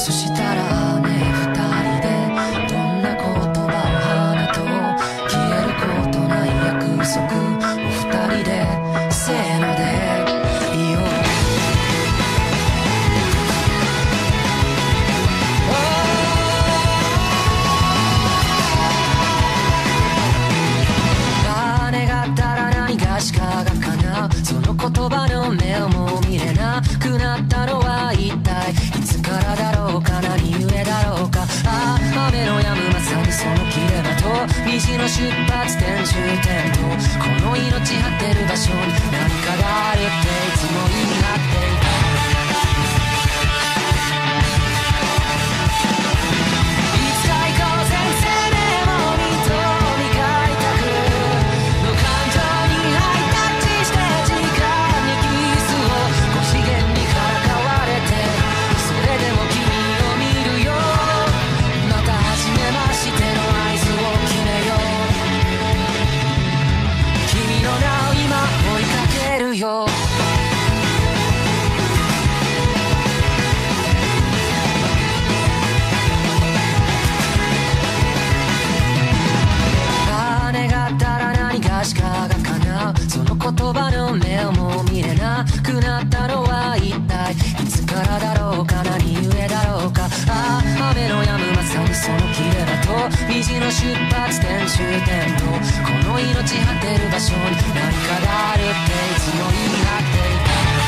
そしたらね二人でどんな言葉を花と消えることない約束を二人でせーので言おう。金があったら何がしかが叶う、その言葉の目をも見れなくなったのは一体いつからだろうか、何故だろうか。ああ雨の止むまさにその切れ間と虹の出発点終点とこの命張ってる場所に何かがあるっていつも言い張っていた。金があったら何がしかが叶う、その言葉の目をも見れなくなったのは一体いつからだろうか、何故だろうか。ああ雨の止むまさにその切れ間と虹の出発点終点とこの命張ってる場所に何かがあるっていつも言い張っていた。